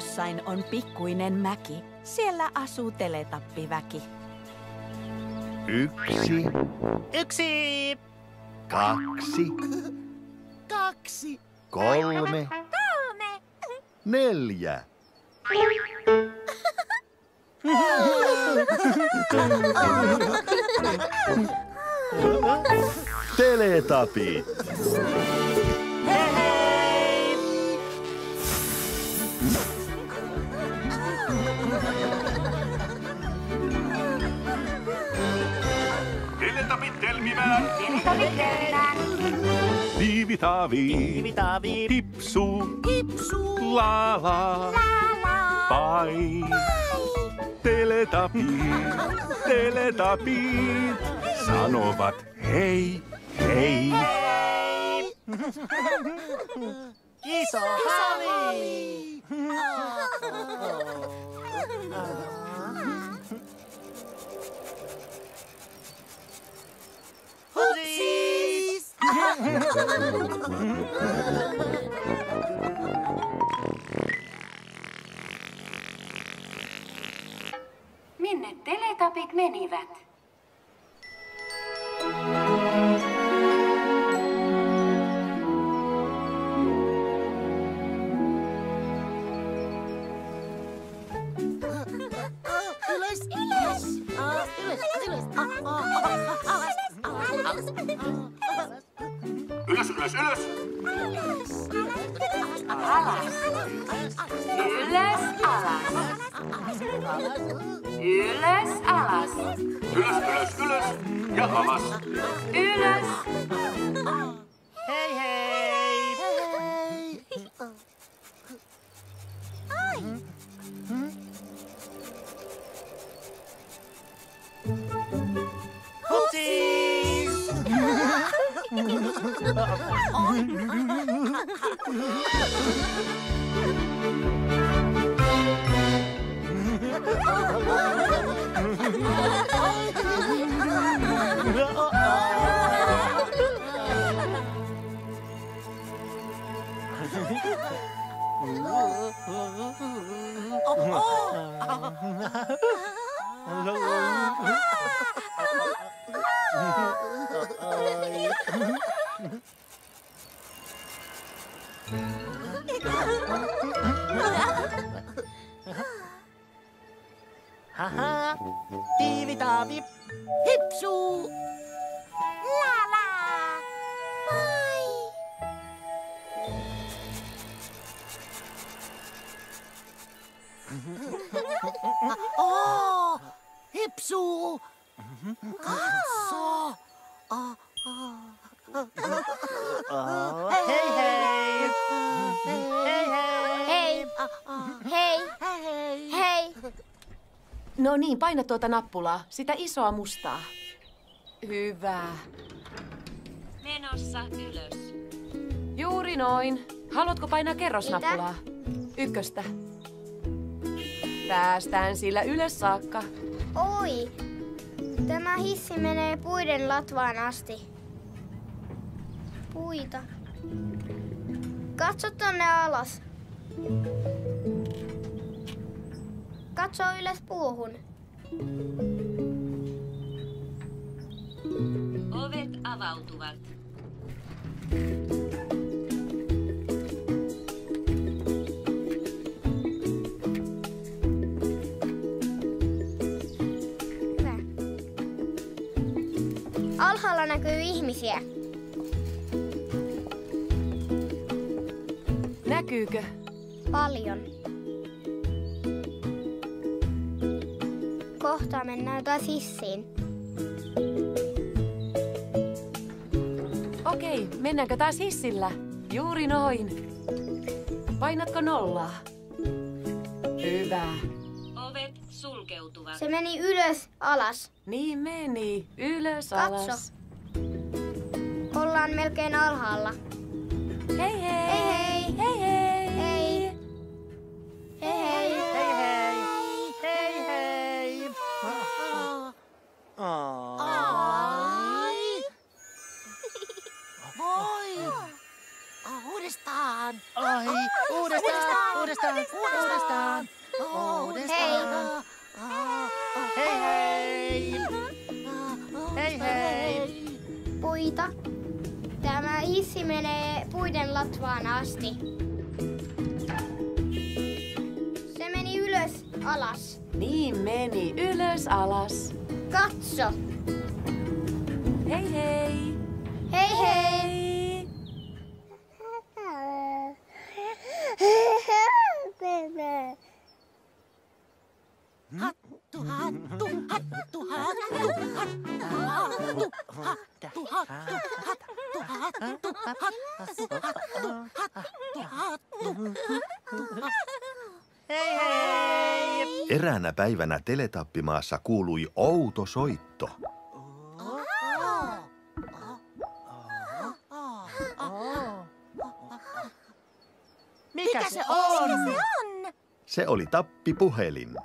jossain on pikkuinen mäki. Siellä asuu teletappiväki. 1, 1, 2, 2, 3, 4. Teletapit. Teletapit telmimään. Viivitaavi, Hipsu. hipsu, La. Pai. Teletapit. Sanovat hei, hei. iso hali. Hupsis! Minne teletapit menivät? Ylös, ylös, ylös, Ylös, ylös, ylös. Alas. Ylös, alas. Ylös, alas. Ylös, ylös, ylös. Ja alas. Ylös. hei hei. Hupsis! Haha, tiivitaavi, hipsu. Hipsu! Katso! Hei hei! Hei hei! Hei! Hei! No niin, paina tuota nappulaa. Sitä isoa mustaa. Hyvä. Menossa ylös. Juuri noin. Haluatko painaa kerrosnappulaa? 1. Päästään sillä ylös saakka. Oi! Tämä hissi menee puiden latvaan asti. Puita. Katso tonne alas. Katso ylös puuhun. Ovet avautuvat. Hyvä. Alhaalla näkyy ihmisiä. Näkyykö? Paljon. Kohta mennään taas hissiin. Okei, mennäänkö taas hissillä? Juuri noin. Painatko 0? Hyvä. Ovet sulkeutuvat. Se meni ylös, alas. Niin meni. Ylös, Katso. alas. Ollaan melkein alhaalla. Hei hei! Hei hei! Hei hei! Hei! Hei hei! Hei hei! Ai! Voi! Uudestaan! Ai! Uudestaan! Uudestaan. Hei hei. Hei hei. Puita. Tämä hissi menee puiden latvaan asti. Se meni ylös, alas. Niin meni. Ylös, alas. Katso. Hei hei! Hei hei. Hattu, hattu, hattu, hattu, hattu, hattu, hattu, hattu, hattu, hattu, hattu. Hei hei! Eräänä päivänä Teletappimaassa kuului outo soitto. Mikä se on? Se oli tappipuhelin.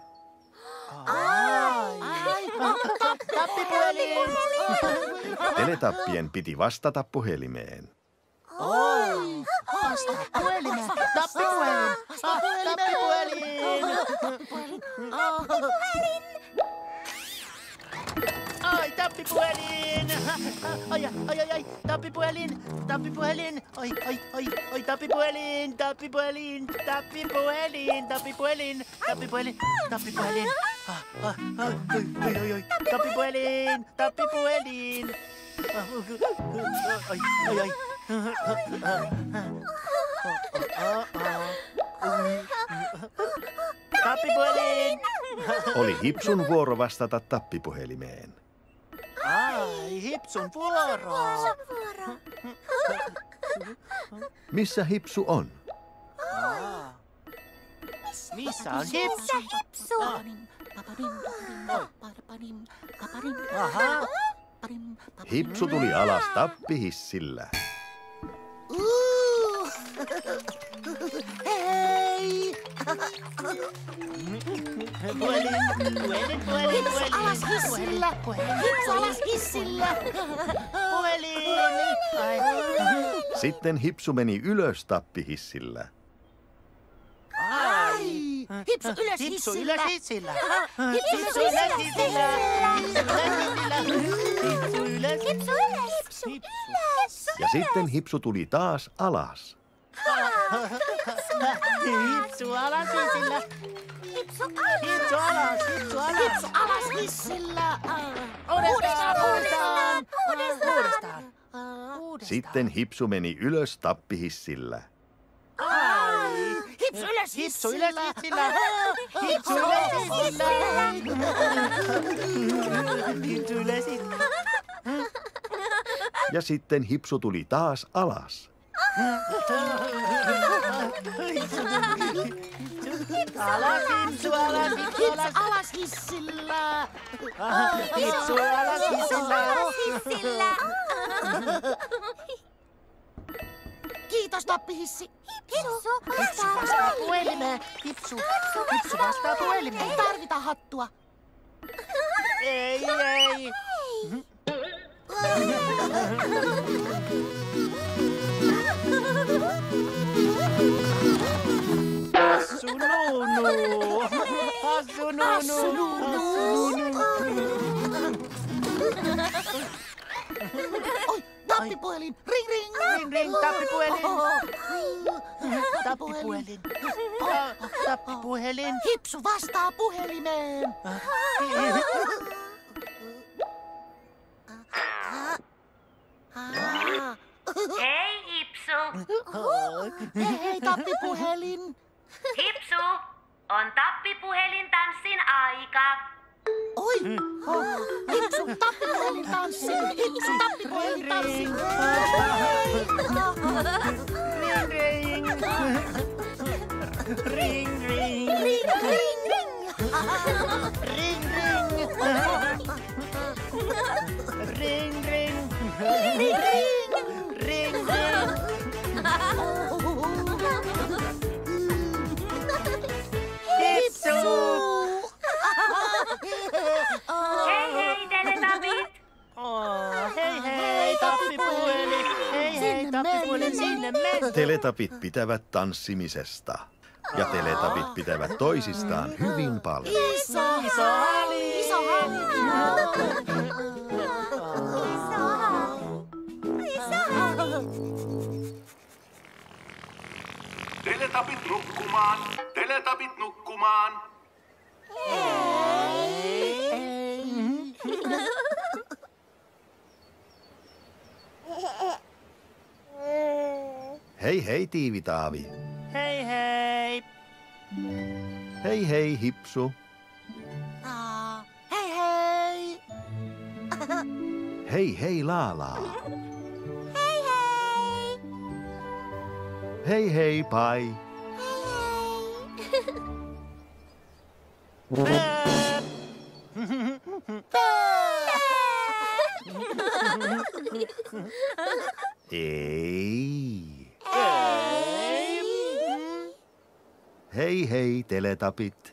Tappipuhelin! Teletappien piti vastata puhelimeen. Vastaa puhelimeen! Tappipuhelin! Tappipuhelin! Ai, tappipuhelin! Ai, tappipuhelin! Tappipuhelin! Ai, tappipuhelin! Tappipuhelin! Tappipuhelin! Tappipuhelin! Tappipuhelin! Tappipuhelin! Tappipuhelin! Tappipuhelin! Ai. Tappipuhelin! Oli Hipsun vuoro vastata tappipuhelimeen. Ai, Hipsun vuoro! Missä Hipsu on? Missä on Hipsu? Aha. Hipsu tuli alas tappihissillä. Hei! Puhelin! Hipsu alas hissillä! Hipsu alas hissillä! Puhelin! Sitten Hipsu meni ylös tappihissillä. Ai! Hipsu ylös hissillä! Hipsu ylös hissillä! Hipsu ylös! Ja sitten Hipsu tuli taas alas. Hipsu alas hissillä! Hipsu alas hissillä! Uudestaan! Sitten Hipsu meni ylös tappihissillä. Hipsu ylös hissillä! Hipsu ylös hissillä! Hipsu ylös hissillä! Ja sitten Hipsu tuli taas alas. Alas hipsu alas hissillä! Hipsu alas hissillä! Kiitos, tappihissi! Hipsu vastaa puhelimeen! Hipsu vastaa puhelimeen! Ei tarvita hattua! Ei! Hassu Nunu! Oi, tappipuhelin! Ring! Tappipuhelin! Hipsu vastaa puhelimeen! Hei Hipsu! Hei, tappipuhelin! Hipsu! On tappipuhelin tanssin aika! Oi! Hipsu, tappipuhelin tanssi! Hipsu, tappipuhelin tanssi! Hei Teletubbies! Hei, tappipuhelin! Hei, tappipuhelin, sinne mene! Teletapit pitävät tanssimisesta. Ja teletapit pitävät toisistaan hyvin paljon. Iso halli. Iso halli. Teletapit nukkumaan, teletapit nukkumaan. Hei hei Tiivitaavi. Hei hei. Hei hei Hipsu. Hei hei. Hei hei Laalaa. Hei hei Pai. Ei. Hei hei teletapit.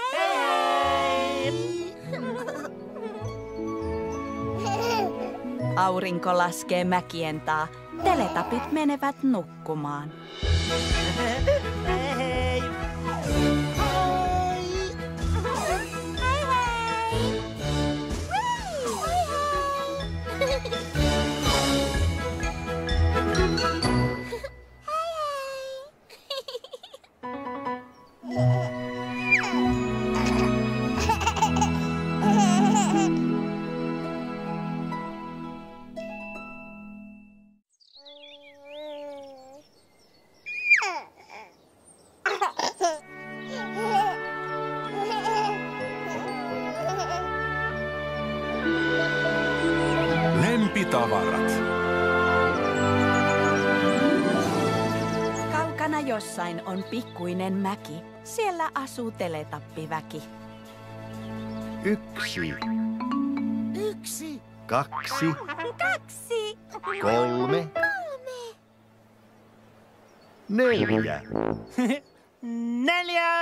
Aurinko laskee mäkien taa. Teletapit menevät nukkumaan. Hei hei. Lempitavarat. Kaukana jossain on pikkuinen mäki. Siellä asuu teletappiväki. 1, Yksi. 2, 2, 3, 4. 4.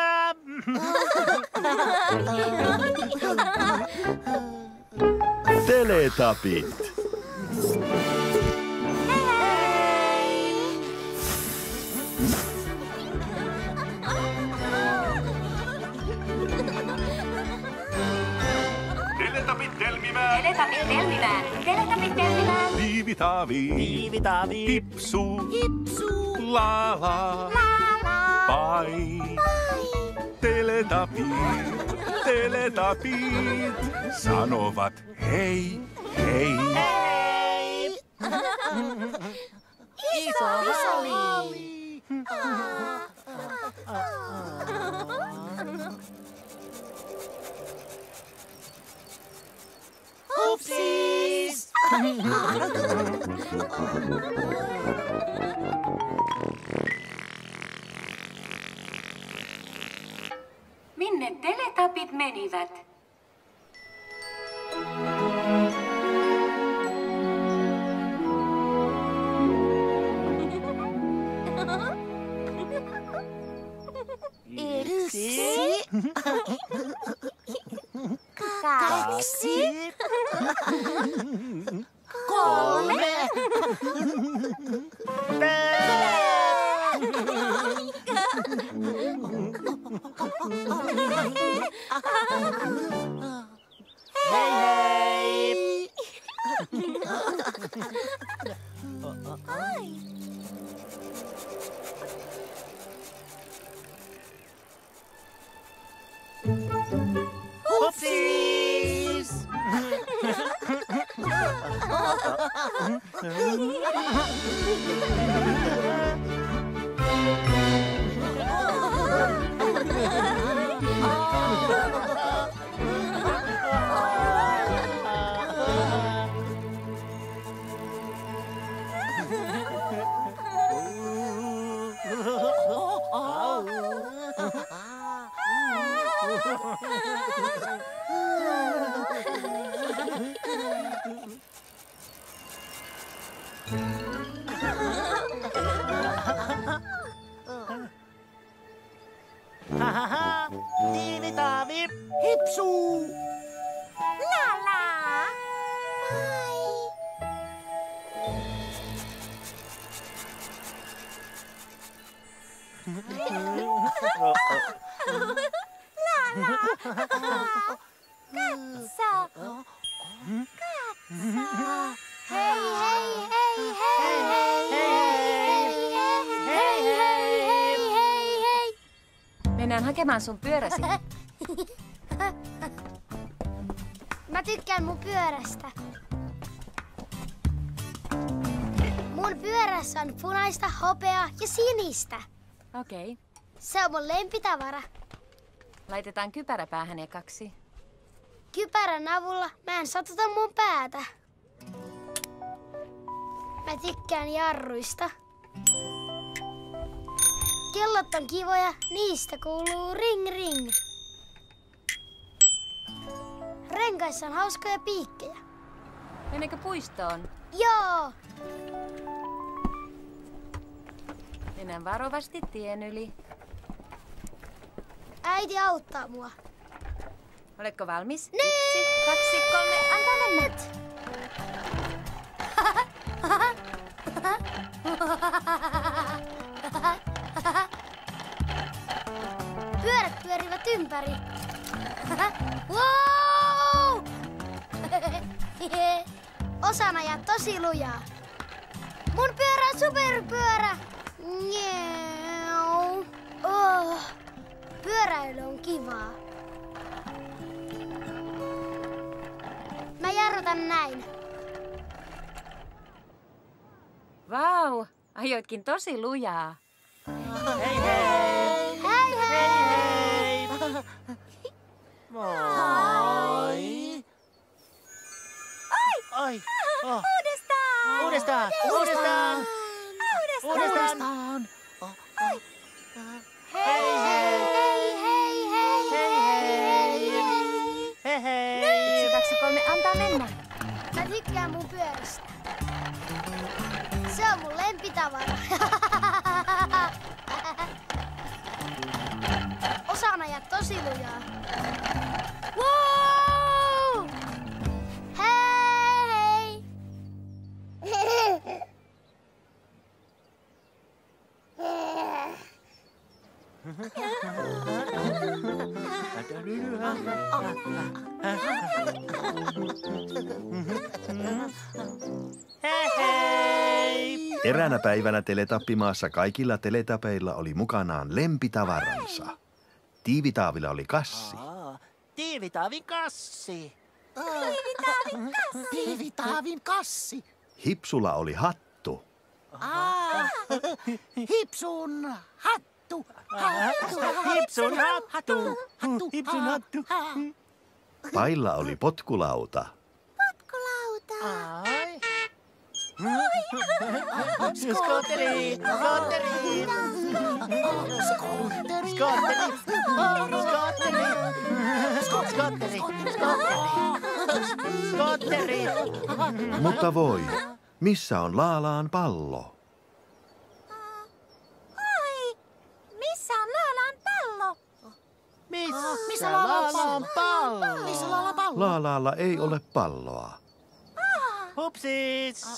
Teletapit. Teletapit telmimään. Teletapit telmimään. Teletapit telmimään. Tiivitaavi. Tiivitaavi. Hipsu. Hipsu. Lala. Pai. Teletapit. Teletapit. Sanovat hei, hei. Hei. Iso halli. Upsis. Minne teletapit menivät? Yksi. Kaksi. 3. Hei hei. Upsis. Tiivitaavi. Hipsu. Lala. Mennään hakemaan sun pyöräsi. Mä tykkään mun pyörästä. Mun pyörässä on punaista, hopeaa ja sinistä. Okei. Se on mun lempitavara. Laitetaan kypärä päähän ekaksi. Kypärän avulla mä en satuta mun päätä. Mä tykkään jarruista. Kellot on kivoja, niistä kuuluu ring ring. Renkaissa on hauskoja piikkejä. Mennäänkö puistoon? Joo! Mennään varovasti tien yli. Äiti auttaa mua. Oletko valmis? Nyt! 1, 2, 3, antaa mennä! Pyörät pyörivät ympäri. Wow! Osaan ajaa tosi lujaa. Mun pyörä on superpyörä. Njau. Oh. Pyöräily on kivaa. Mä jarrutan näin. Vau, ajoitkin tosi lujaa. Hei hei! Hei hei! Moi! Ai! Oh. Uudestaan! Uudestaan! Uudestaan! Uudestaan! Hei hei! Hei hei hei hei! Hei hei! 1, 2, 3, antaa mennä. Mä tykkään mun pyörästä. Se on mun lempitavara. Osaan ajaa tosi lujaa. Wow! Hei! Hei hei! Eräänä päivänä Teletappimaassa kaikilla teletapeilla oli mukanaan lempitavaransa. Tiivitaavilla oli kassi. Tiivitaavin kassi. Tiivitaavin kassi. Hipsulla oli hattu. Hipsun hattu. Hipsun hattu. Hipsun hattu. Pailla oli potkulauta. Ai. Skotteri! Skotteri! Skotteri. Skotteri! Skotteri! Skotteri! Mutta voi, missä on Laalaan pallo? Missä on Laalaan pallo? Missä Laalaan pallo? Missä Laalaan pallo? Laalaalla ei ole palloa. Hupsis!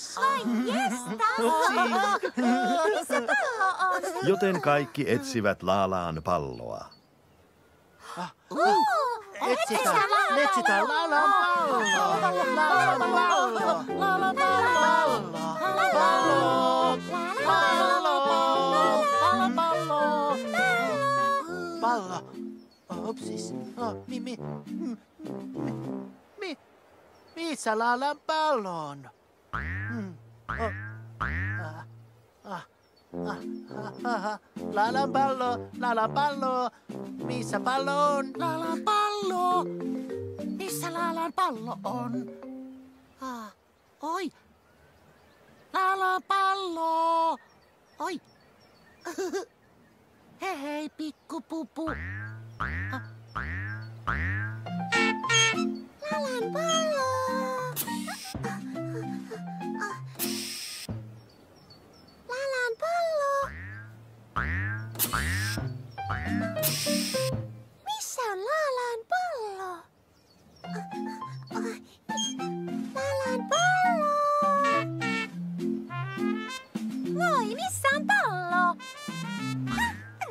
Missä pallo on? Joten kaikki etsivät Laalaan palloa. Etsitään Laalaan pallo! Laalaan pallo! Laalaan pallo. Pallo! Pallo! Pallo. Pallo! Hupsis! Missä Laalaan pallo on? Laalaan pallo, missä pallo on? Laalaan pallo. Missä Laalaan pallo on? Oi. Laalaan pallo. Oi. Hei hei, pikkupupu. Laalaan pallo. Laalaan pallo. Missä on Laalaan pallo? Laalaan pallo. Voi, missä on pallo?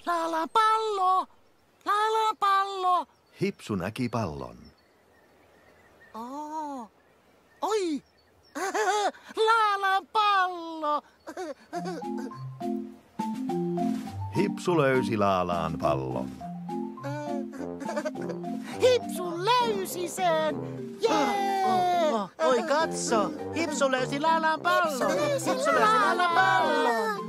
Laalan pallo! Laalan pallo! Hipsu näki pallon. Oh. Oi! Laalan pallo! Hipsu löysi Laalaan pallon. Hipsu löysi sen! Jee! Oi katso, Hipsu löysi Laalan pallon. Hipsu löysi Laalan pallon.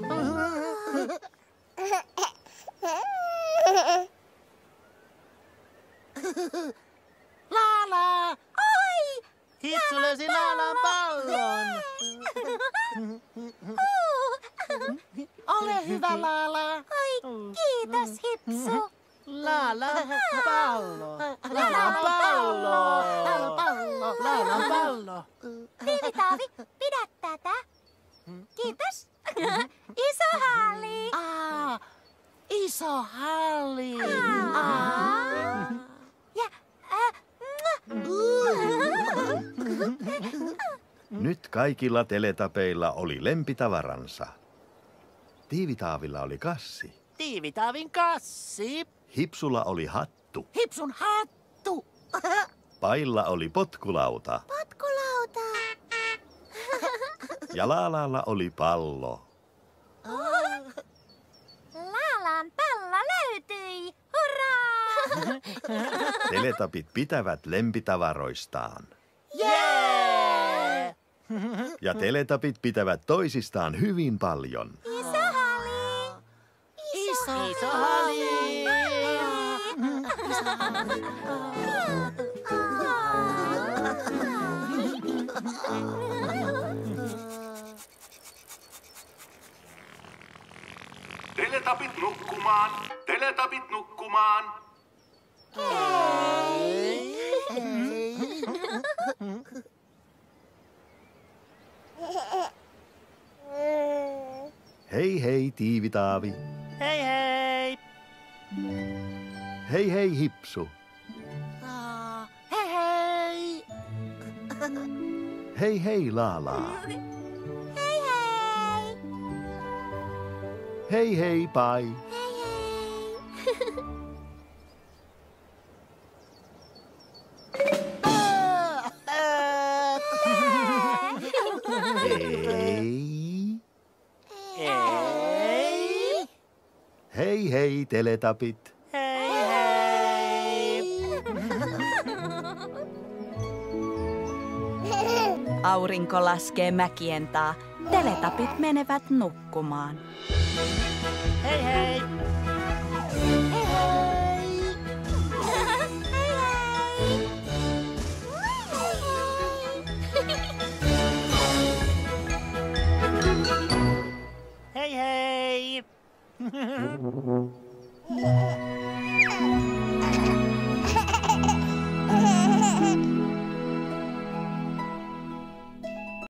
Laala! Oi! Hipsu löysi Laalan pallon. Ole hyvä, Laala! Oi, kiitos, Hipsu! Laalan pallo. Laalan pallo. Laalan pallo! Laalan pallo. Tiivitaavi, pidä tätä. Kiitos. Iso halli. Iso halli! Ja, Nyt kaikilla teletapeilla oli lempitavaransa. Tiivitaavilla oli kassi. Tiivitaavin kassi. Hipsulla oli hattu. Hipsun hattu. Pailla oli potkulauta. potkulauta. Ja Laalalla oli pallo. Laalan pallo löytyi. Hurraa! Teletapit pitävät lempitavaroistaan. Jee! Ja teletapit pitävät toisistaan hyvin paljon. Iso halli. Iso halli! Teletapit nukkumaan! Teletapit nukkumaan! Hei hei Tiivitaavi. Hei hei. Hei hei Hipsu. Hei hei! Hei hei Laalaa. Hei hei. Hei hei Pai. Hei hei. Hei. Hei! Hei hei teletapit. Hei hei. Aurinko laskee mäkien taa. Teletapit menevät nukkumaan. Hei hei. Hei hei.